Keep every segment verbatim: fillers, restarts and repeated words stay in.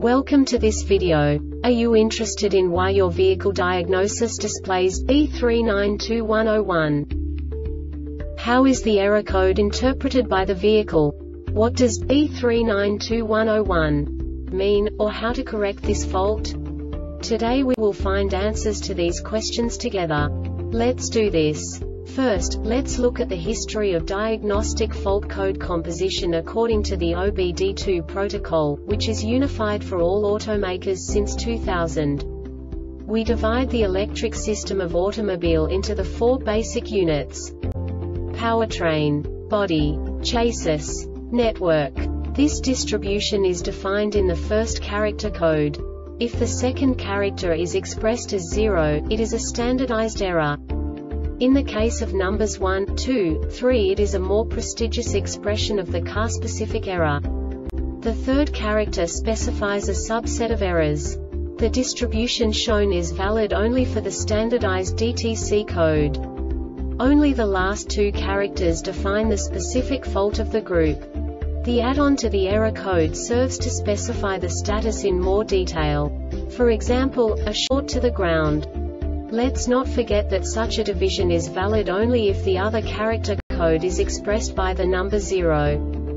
Welcome to this video. Are you interested in why your vehicle diagnosis displays B three nine two one zero one? How is the error code interpreted by the vehicle? What does B three nine two one zero one mean, or how to correct this fault? Today we will find answers to these questions together. Let's do this. First, let's look at the history of diagnostic fault code composition according to the O B D two protocol, which is unified for all automakers since two thousand. We divide the electric system of automobile into the four basic units: powertrain, body, chassis, network. This distribution is defined in the first character code. If the second character is expressed as zero, it is a standardized error. In the case of numbers one, two, three, it is a more prestigious expression of the car-specific error. The third character specifies a subset of errors. The distribution shown is valid only for the standardized D T C code. Only the last two characters define the specific fault of the group. The add-on to the error code serves to specify the status in more detail. For example, a short to the ground. Let's not forget that such a division is valid only if the other character code is expressed by the number zero.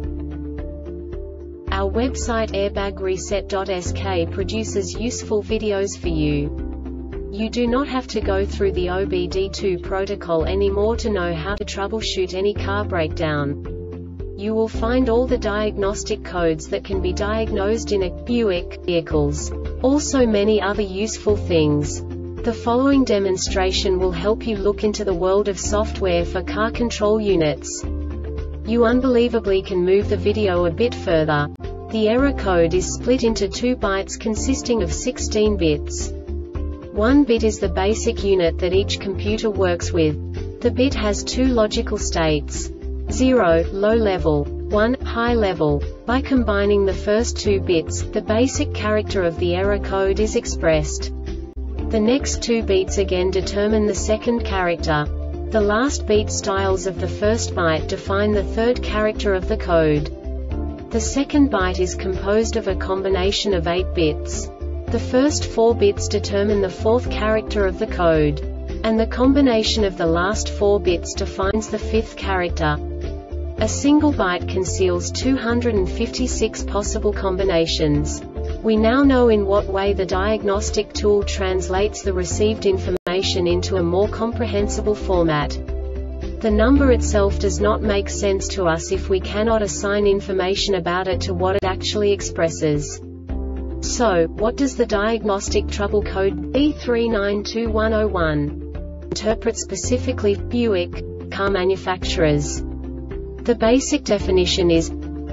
Our website airbag reset dot S K produces useful videos for you. You do not have to go through the O B D two protocol anymore to know how to troubleshoot any car breakdown. You will find all the diagnostic codes that can be diagnosed in a Buick vehicles. Also many other useful things. The following demonstration will help you look into the world of software for car control units. You unbelievably can move the video a bit further. The error code is split into two bytes consisting of sixteen bits. One bit is the basic unit that each computer works with. The bit has two logical states: zero, low level, one, high level. By combining the first two bits, the basic character of the error code is expressed. The next two beats again determine the second character. The last beat styles of the first byte define the third character of the code. The second byte is composed of a combination of eight bits. The first four bits determine the fourth character of the code. And the combination of the last four bits defines the fifth character. A single byte conceals two hundred fifty-six possible combinations. We now know in what way the diagnostic tool translates the received information into a more comprehensible format. The number itself does not make sense to us if we cannot assign information about it to what it actually expresses. So, what does the diagnostic trouble code B three nine two one zero one interpret specifically for Buick car manufacturers? The basic definition is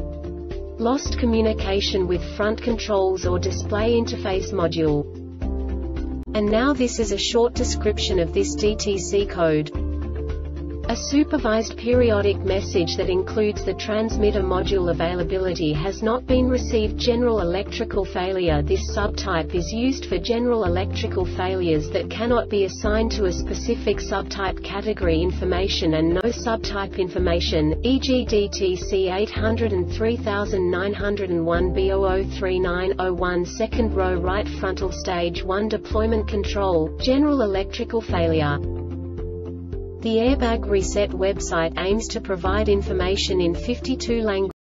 lost communication with front controls or display interface module. And now this is a short description of this D T C code. A supervised periodic message that includes the transmitter module availability has not been received. General electrical failure. This subtype is used for general electrical failures that cannot be assigned to a specific subtype category information and no subtype information, for example D T C eight oh three nine oh one B zero zero three nine zero one second row right frontal stage one deployment control, general electrical failure. The Airbag Reset website aims to provide information in fifty-two languages.